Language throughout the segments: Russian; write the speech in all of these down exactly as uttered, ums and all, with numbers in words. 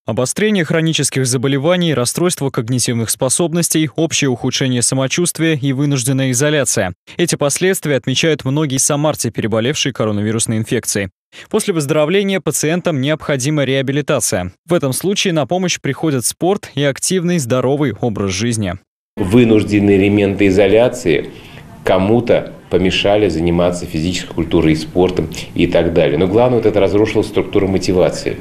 Обострение хронических заболеваний, расстройство когнитивных способностей, общее ухудшение самочувствия и вынужденная изоляция. Эти последствия отмечают многие самарцы, переболевшие коронавирусной инфекцией. После выздоровления пациентам необходима реабилитация. В этом случае на помощь приходят спорт и активный здоровый образ жизни. Вынужденные элементы изоляции кому-то помешали заниматься физической культурой и спортом и так далее. Но главное, вот это разрушило структуру мотивации.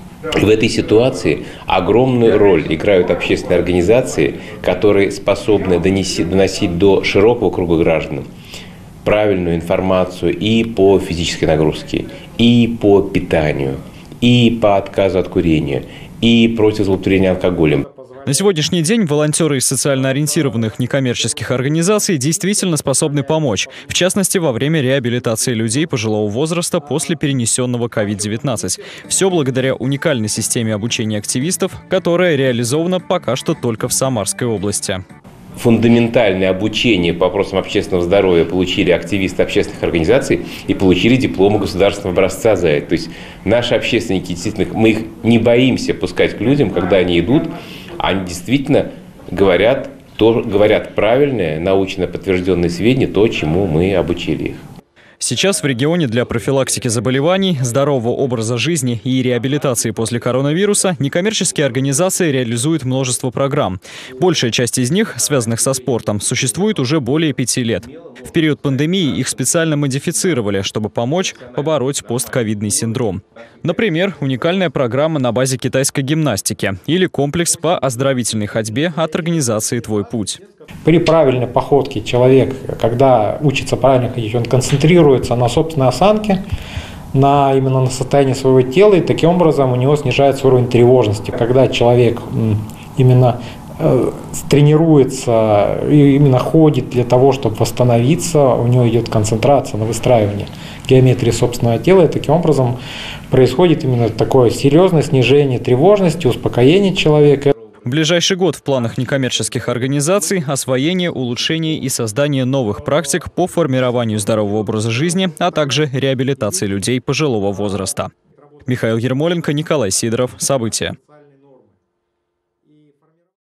В этой ситуации огромную роль играют общественные организации, которые способны донести, доносить до широкого круга граждан правильную информацию и по физической нагрузке, и по питанию, и по отказу от курения, и против злоупотребления алкоголем. На сегодняшний день волонтеры из социально ориентированных некоммерческих организаций действительно способны помочь, в частности, во время реабилитации людей пожилого возраста после перенесенного ковид девятнадцать. Все благодаря уникальной системе обучения активистов, которая реализована пока что только в Самарской области. Фундаментальное обучение по вопросам общественного здоровья получили активисты общественных организаций и получили дипломы государственного образца за это. То есть наши общественники, действительно, мы их не боимся пускать к людям, когда они идут. Они действительно говорят, то, говорят правильное, научно подтвержденные сведения, то, чему мы обучили их. Сейчас в регионе для профилактики заболеваний, здорового образа жизни и реабилитации после коронавируса некоммерческие организации реализуют множество программ. Большая часть из них, связанных со спортом, существует уже более пяти лет. В период пандемии их специально модифицировали, чтобы помочь побороть постковидный синдром. Например, уникальная программа на базе китайской гимнастики или комплекс по оздоровительной ходьбе от организации «Твой путь». При правильной походке человек, когда учится правильно ходить, он концентрируется на собственной осанке, на, именно на состоянии своего тела, и таким образом у него снижается уровень тревожности. Когда человек именно э, тренируется и именно ходит для того, чтобы восстановиться, у него идет концентрация на выстраивание геометрии собственного тела, и таким образом происходит именно такое серьезное снижение тревожности, успокоение человека. В ближайший год в планах некоммерческих организаций освоение, улучшение и создание новых практик по формированию здорового образа жизни, а также реабилитации людей пожилого возраста. Михаил Ермоленко, Николай Сидоров. События.